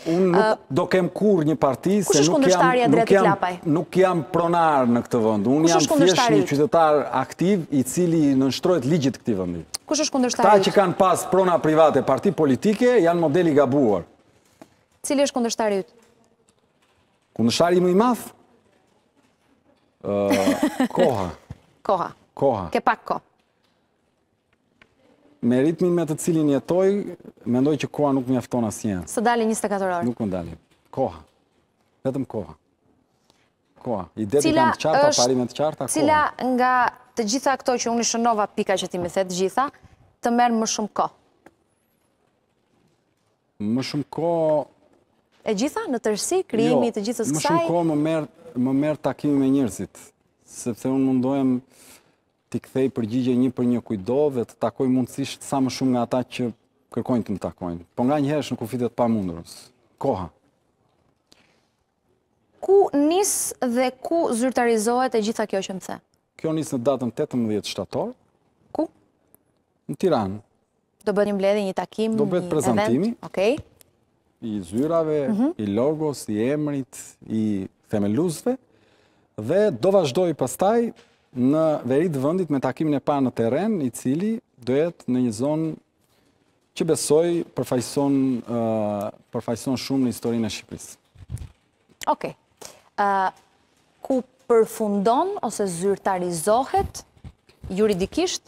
Unë nuk do kem kur një parti, se nuk jam pronar në këtë vënd. Unë jam thjesht një qytetar aktiv i cili nënshtrojt ligjit këtij vendi. Kush është kundërshtari? Këta që kanë pas prona private, parti politike, janë modeli gabuar. Cili është kundërshtari yt? Kundërshtari më i madh? Koha. Koha. Ke pak kohë. Me ritmin me të cilin jetoj, mendoj që koha nuk mjafton asnjëherë. Së dali 24 orë. Nuk më dali. Koha. Vetëm koha. Koha. Idetë i kam të qarta, parimet të qarta, koha. Cila nga të gjitha këto që unë i shënova pika që ti më the të gjitha, të merr më shumë kohë? Më shumë kohë... E gjitha në tërësi, krijimi të gjithës kësaj? Më shumë kohë më merr takimi me njerëzit, sepse unë mundohem t'i kthej përgjigje një për një kujdo dhe të takoj mundësisht sa më shumë nga ata që kërkojnë të më takojnë. Po nga njëherë është në kufitet pa mundurës. Koha. Ku nis dhe ku zyrtarizohet e gjitha kjo që më the? Kjo nis në datën 18 shtator. Ku? Në Tiranë. Do bëhet një mbledhje, një takim, do bëhet prezantimi. Okej. I zyrave, i logos, i emrit, i themeluzve. Dhe do vazhdoj pastaj në veri të vëndit me takimin e parë në terren, i cili do jetë në një zonë që besoj përfaqëson shumë në historinë e Shqipërisë. Okej. Ku përfundon ose zyrtarizohet juridikisht?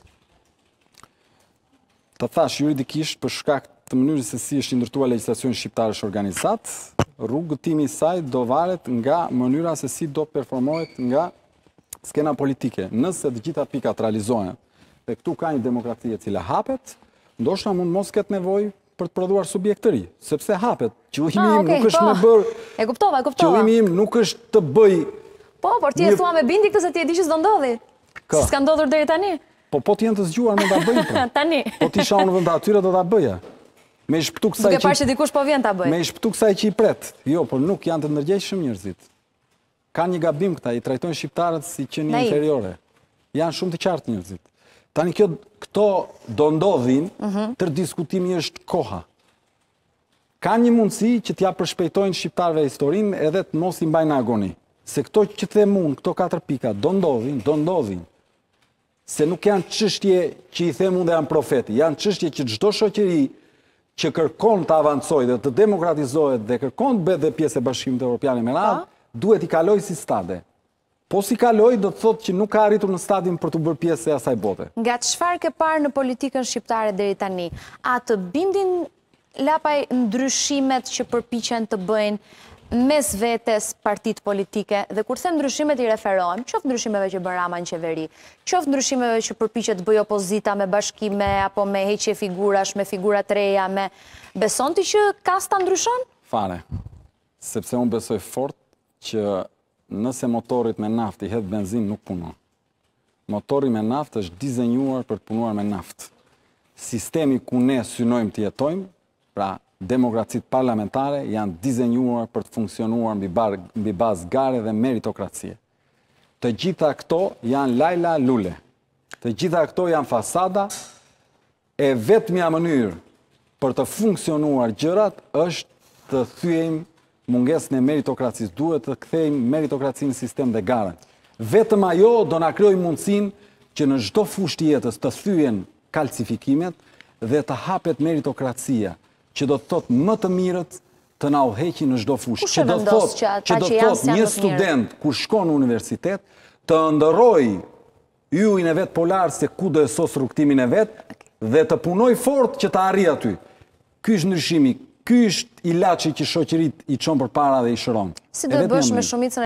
Të thash juridikisht për shkak të mënyrës se si është ndërtuar legjislacioni shqiptar është organizat, rrugëtimi i saj do varet nga mënyra se si do performohet nga skena politike. Nëse të gjitha pikat realizohen dhe këtu ka një demokraci e cila hapet, ndoshta mund mos ketë nevojë për të prodhuar subjekt të ri, sepse hapet. Qëllimi im nuk është me bërë. E kuptova. Qëllimi im nuk është të bëj. Po, por ti e thua me bindje këtë se ti e di që s'do ndodhi. S'ka ndodhur deri tani. Po të jenë të zgjuar mund ta bëjnë. Tani. Po ti isha në vend atyre do ta bëja. Me i shpëtu kësaj që... Duke parë që dikush po vjen ta bëj. Me i shpëtu kësaj që i pret. Jo, por nuk janë të ndërgjegjshëm njerëzit. Ka një gabim këta, i trajtojnë shqiptarët si që një inferiore. Janë shumë të qartë njerëzit. Tani këto do ndodhin, tër diskutimi është koha. Ka një mundësi që t'ja përshpejtojnë shqiptarëve historinë edhe të mos i mbajnë agoni. Se këto që them unë, këto 4 pika, do ndodhin. Se nuk janë çështje që i them unë dhe janë profeti, janë çështje që çdo shoqëri që kërkon të avancojë dhe të demokratizohet dhe kërkon të bëhet dhe pjesë e Bashkimit Evropian me radhë, duhet i kaloj si stade. Po si kaloj, do të thotë që nuk ka arritur në stadin për të bërë pjesë e asaj bote. Nga çfarë ke parë në politikën shqiptare deri tani, a të bindin lapaj ndryshimet që përpiqen të bëjnë mes vetes partitë politike, dhe kur them ndryshimet i referohem, qoftë ndryshimeve që bën Rama në qeveri, qoftë ndryshimeve që përpiqet të bëjë opozita me bashkime apo me heqje figurash, me figura të reja, me beson ti që kasta ndryshon? Fare. Sepse unë besoj fort që nëse motorit me naftë i hedh benzin nuk punon. Motori me naftë është dizenjuar për të punuar me naftë. Sistemi ku ne synojmë të jetojmë, pra demokracitë parlamentare, janë dizenjuar për të funksionuar mbi bazë gare dhe meritokracie. Të gjitha këto janë lajla lule. Të gjitha këto janë fasada, e vetmja mënyrë për të funksionuar gjërat është të thyejmë mungesën e meritokracisë. Duhet të kthejmë meritokracinë në sistem dhe gare. Vetëm ajo do na krijojë mundësinë që në çdo fushë të jetës të thyen kalcifikimet dhe të hapet meritokracia, që do të thotë më të mirët të na udhëheqin në çdo fushë. Që do të thotë një student kur shkon në universitet të ndërrojë yujin e vet polar se ku do e sos rrugtimin e vet dhe të punoj fort që të arrijë aty. Ky është ndryshimi, ky është ilaçi që shoqëritë i çon përpara dhe i shëron. Si do të bësh me shumicën